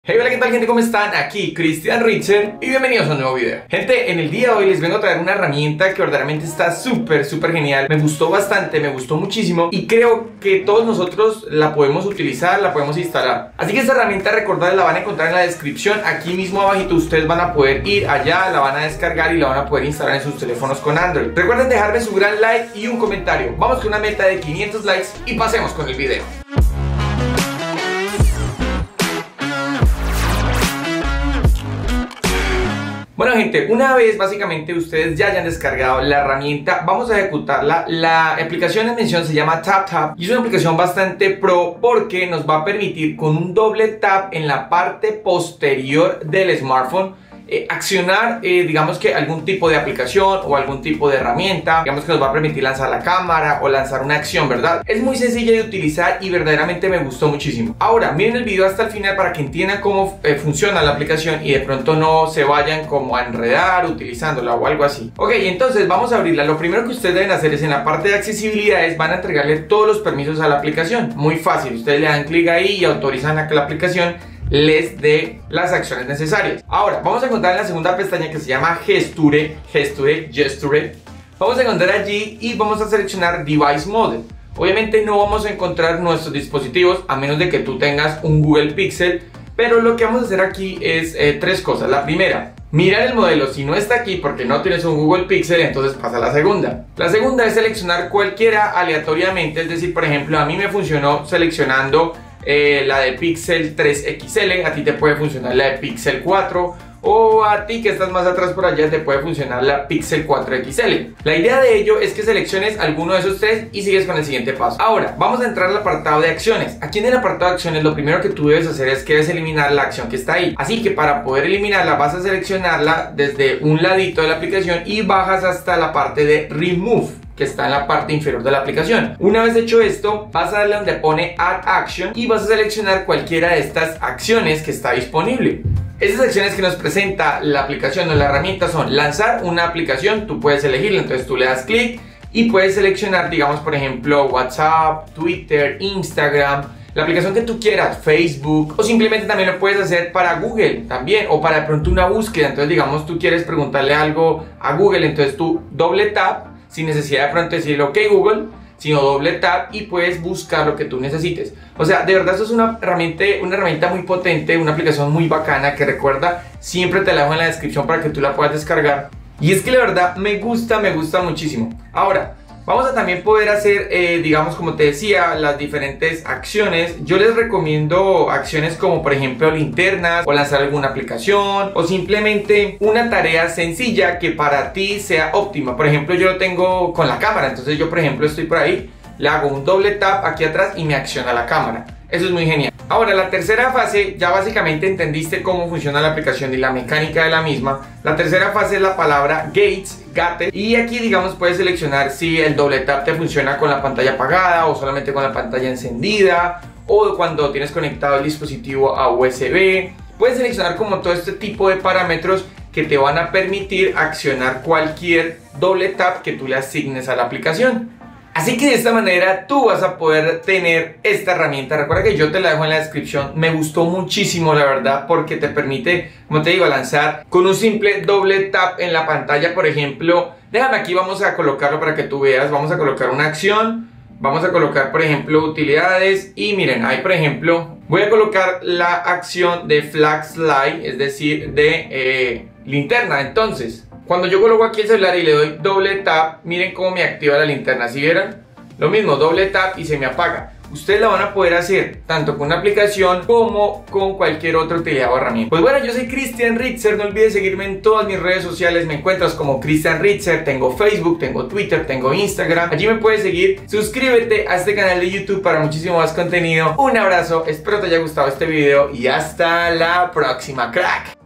Hey, hola, ¿qué tal, gente? ¿Cómo están? Aquí Christian Richter y bienvenidos a un nuevo video. Gente, en el día de hoy les vengo a traer una herramienta que verdaderamente está súper genial. Me gustó bastante, me gustó muchísimo y creo que todos nosotros la podemos utilizar, la podemos instalar. Así que esta herramienta, recordad, la van a encontrar en la descripción. Aquí mismo abajito ustedes van a poder ir allá, la van a descargar y la van a poder instalar en sus teléfonos con Android. Recuerden dejarme su gran like y un comentario. Vamos con una meta de 500 likes y pasemos con el video. Bueno, gente, una vez básicamente ustedes ya hayan descargado la herramienta, vamos a ejecutarla. La aplicación en mención se llama TapTap y es una aplicación bastante pro porque nos va a permitir con un doble tap en la parte posterior del smartphone accionar, digamos que algún tipo de aplicación o algún tipo de herramienta, digamos que nos va a permitir lanzar la cámara o lanzar una acción, ¿verdad? Es muy sencilla de utilizar y verdaderamente me gustó muchísimo. Ahora, miren el video hasta el final para que entiendan cómo funciona la aplicación y de pronto no se vayan como a enredar utilizándola o algo así. Ok, entonces vamos a abrirla. Lo primero que ustedes deben hacer es en la parte de accesibilidades van a entregarle todos los permisos a la aplicación. Muy fácil, ustedes le dan clic ahí y autorizan a que la aplicación les dé las acciones necesarias. Ahora, vamos a encontrar en la segunda pestaña que se llama Gesture. Vamos a encontrar allí y vamos a seleccionar Device Mode. Obviamente no vamos a encontrar nuestros dispositivos a menos de que tú tengas un Google Pixel, pero lo que vamos a hacer aquí es tres cosas. La primera, mirar el modelo. Si no está aquí porque no tienes un Google Pixel, entonces pasa a la segunda. La segunda es seleccionar cualquiera aleatoriamente, es decir, por ejemplo, a mí me funcionó seleccionando la de Pixel 3 XL, a ti te puede funcionar la de Pixel 4 o a ti que estás más atrás por allá te puede funcionar la Pixel 4 XL. La idea de ello es que selecciones alguno de esos tres y sigues con el siguiente paso. Ahora, vamos a entrar al apartado de acciones. Aquí en el apartado de acciones lo primero que tú debes hacer es que debes eliminar la acción que está ahí. Así que para poder eliminarla vas a seleccionarla desde un ladito de la aplicación y bajas hasta la parte de Remove, que está en la parte inferior de la aplicación. Una vez hecho esto, vas a darle donde pone Add Action y vas a seleccionar cualquiera de estas acciones que está disponible. Estas acciones que nos presenta la aplicación o la herramienta son lanzar una aplicación, tú puedes elegirla, entonces tú le das clic y puedes seleccionar, digamos, por ejemplo, WhatsApp, Twitter, Instagram, la aplicación que tú quieras, Facebook, o simplemente también lo puedes hacer para Google también, o para de pronto una búsqueda. Entonces, digamos, tú quieres preguntarle algo a Google, entonces tú doble tap, sin necesidad de pronto decirle ok Google, sino doble tap y puedes buscar lo que tú necesites. O sea, de verdad esto es una herramienta muy potente, una aplicación muy bacana que recuerda, siempre te la dejo en la descripción para que tú la puedas descargar. Y es que la verdad me gusta muchísimo. Ahora, vamos a también poder hacer, digamos, como te decía, las diferentes acciones. Yo les recomiendo acciones como, por ejemplo, linternas o lanzar alguna aplicación o simplemente una tarea sencilla que para ti sea óptima. Por ejemplo, yo lo tengo con la cámara. Entonces yo, por ejemplo, estoy por ahí, le hago un doble tap aquí atrás y me acciona la cámara. Eso es muy genial. Ahora, la tercera fase, ya básicamente entendiste cómo funciona la aplicación y la mecánica de la misma. La tercera fase es la palabra Gate, y aquí, digamos, puedes seleccionar si el doble tap te funciona con la pantalla apagada o solamente con la pantalla encendida, o cuando tienes conectado el dispositivo a USB. Puedes seleccionar como todo este tipo de parámetros que te van a permitir accionar cualquier doble tap que tú le asignes a la aplicación. Así que de esta manera tú vas a poder tener esta herramienta. Recuerda que yo te la dejo en la descripción. Me gustó muchísimo, la verdad, porque te permite, como te digo, lanzar con un simple doble tap en la pantalla. Por ejemplo, déjame aquí, vamos a colocarlo para que tú veas. Vamos a colocar una acción, vamos a colocar, por ejemplo, utilidades. Y miren, ahí, por ejemplo, voy a colocar la acción de flashlight, es decir, de linterna. Entonces, cuando yo coloco aquí el celular y le doy doble tap, miren cómo me activa la linterna. ¿Sí vieron? Lo mismo, doble tap y se me apaga. Ustedes la van a poder hacer tanto con una aplicación como con cualquier otra utilidad o herramienta. Pues bueno, yo soy Christian Richter. No olvides seguirme en todas mis redes sociales. Me encuentras como Christian Richter. Tengo Facebook, tengo Twitter, tengo Instagram. Allí me puedes seguir. Suscríbete a este canal de YouTube para muchísimo más contenido. Un abrazo, espero te haya gustado este video y hasta la próxima, crack.